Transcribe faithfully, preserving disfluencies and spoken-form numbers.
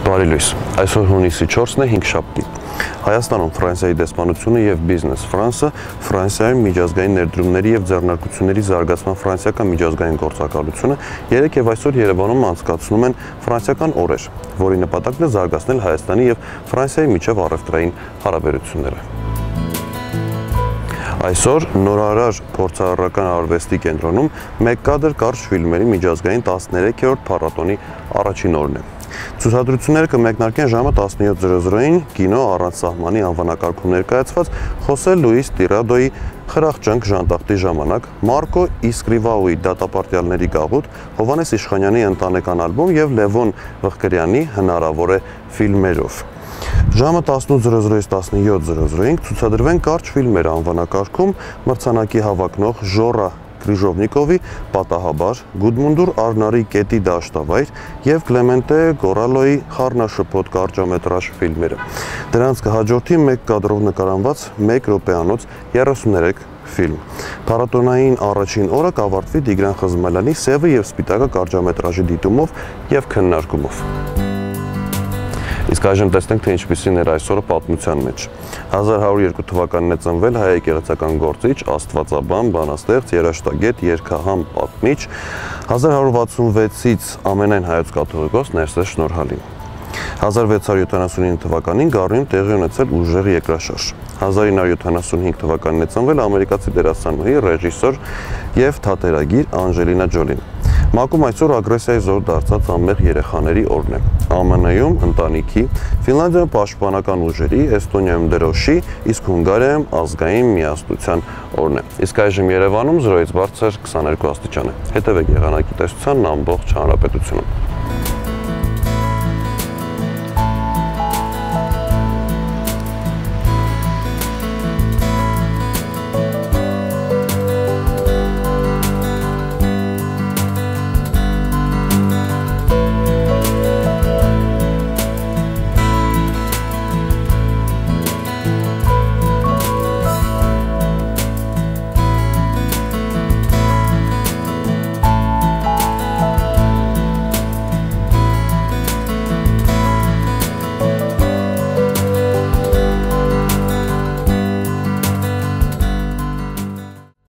Բարի լույս, այսօր հունիսի չորսն է հինգշաբթի։ Հայաստանում Ֆրանսիայի դեսպանությունը և Բիզնես Ֆրանսը Ֆրանսիայում միջազգային ներդրումների և ձեռնարկությունների զարգացման ֆրանսիական միջազգային գործակալությունը երեկ և այսօր Երևանում անցկացնում են ֆրանսիական օրեր, որի նպատակն է զարգացնել Հայաստանի և Ֆրանսիայի միջև առևտրային հարաբերությունները։ Այսօր նորարար փորձարարական արվեստի կենտրոնում մեկ կադր կարճ ֆիլմերի միջազգային տասներեքերորդ փառատոնի առաջին օրն է։ Ցուցադրությունները կմեկնարկեն ժամը տասնյոթ զրո զրոին կինո առանց սահմանի անվանակարգում ներկայացված Խոսե Լուիս Տիրադոյի Խրախճանք ժանտախտի ժամանակ, Մարկո Իսկրիվաուի Դատապարտյալների գաղութ, Հովհաննես Իշխանյանի ընտանեկան ալբոմ և Լևոն Ղղկրյանի Հնարավոր է ֆիլմերով։ Ժամը տասնութ զրո զրոից տասնյոթ զրո զրոին կցուցադրվեն կարճ ֆիլմեր անվանակարգում մրցանակի հավակնող Ժորա Կրիժովնիկովի Պատահաբար, Գուդմունդուր Արնարի Կետի դաշտավայր և Կլեմենտե Գորալոյի Խառնաշփոթ կարճամետրաժ ֆիլմերը։ Դրանց կհաջորդի մեկ կադրով նկարահանված մեկ րոպեանոց երեսուներեք ֆիլմ։ Փառատոնային առաջին օրը կավարտվի Տիգրան Խզմալյանի Սևը և Սպիտակը կարճամետրաժի դիտումով և քննարկումով։ Իսկ այժմ տեսնենք, թե ինչպիսին էր այսօրը պատմության մեջ։ հազար հարյուր երկու թվականին է ծնվել հայ եկեղեցական գործիչ, աստվածաբան, բանաստեղծ, երաժշտագետ, երգահան, պատմիչ, հազար հարյուր վաթսունվեցից ամենայն հայոց կաթողիկոս Ներսես Շնորհալին։ հազար վեց հարյուր յոթանասունինը թվականին Գառնիում տեղի ունեցել ուժեղ երկրաշարժ։ հազար ինը հարյուր յոթանասունհինգ թվականին է ծնվել ամերիկացի դերասանուհի, ռեժիսոր և թատերագիր Անջելինա Ջոլին։ ՄԱԿ-ում այսօր ագրեսիայի զոհ դարձած անմեղ երեխաների օրն է։ ԱՄՆ-ում ընտանիքի, Ֆինլանդիայում պաշտպանական ուժերի, Էստոնիայում դրոշի, իսկ Հունգարիայում ազգային միասնության օրն է։ Իսկ այժմ Երևանում զրոյից բարձր քսաներկու աստիճան է։ Հետևեք եղանակի տեսությանն ամբողջ հանրապետությունում։